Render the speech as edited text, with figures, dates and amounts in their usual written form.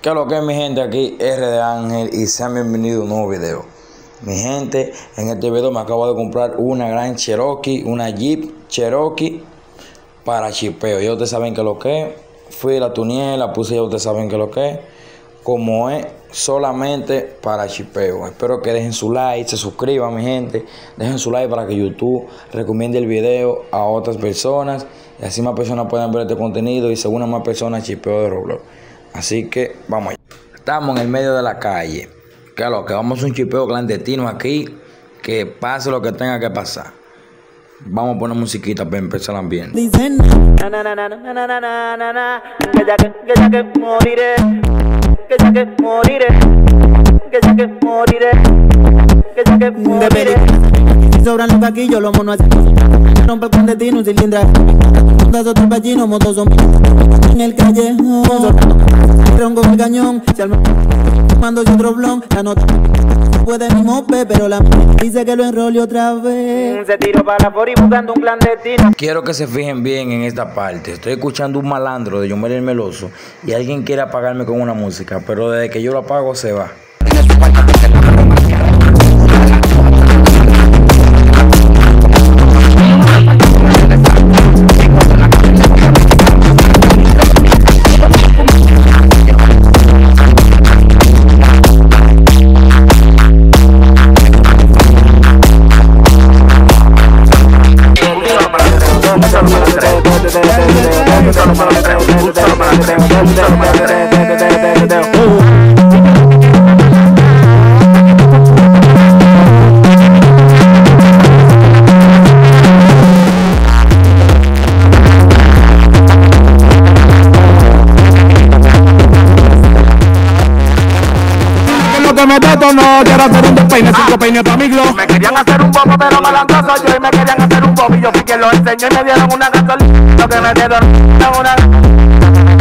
¿Qué es lo que es, mi gente? Aquí R de Ángel y sean bienvenidos a un nuevo video. Mi gente, en este video me acabo de comprar una gran Cherokee, una Jeep Cherokee para chipeo. Ya ustedes saben que lo que es. Fui, la tuneé, la puse, ya ustedes saben que lo que es. Como es solamente para chipeo. Espero que dejen su like, se suscriban, mi gente. Dejen su like para que YouTube recomiende el video a otras personas. Y así más personas puedan ver este contenido y se unan más personas chipeo de Roblox. Así que vamos allá. Estamos en el medio de la calle. Que lo que vamos a un chipeo clandestino aquí. Que pase lo que tenga que pasar. Vamos a poner musiquita para empezar el ambiente. Dicen que ya que moriré, que ya que moriré, que ya que moriré, que ya que moriré. Si sobran los caquillos, los monos así. Rompe el clandestino, un cilindra. Juntas otros gallinos, motos son en el callejón. Ronco con el cañón, se arma mando otro blon. La nota puede ni mope, pero la dice que lo enrole otra vez. Se tiró para afuera y buscando un clandestino. Quiero que se fijen bien en esta parte. Estoy escuchando un malandro de Yomel el Meloso y alguien quiere apagarme con una música, pero desde que yo lo apago se va. Me detonó, quiero hacer un despeine, 5 peines pa' mi glow. Me querían hacer un bobo, pero malandrazo yo. Y me querían hacer un bobo, y yo fui quien lo enseñó. Y me dieron una gasolina, lo que me dieron una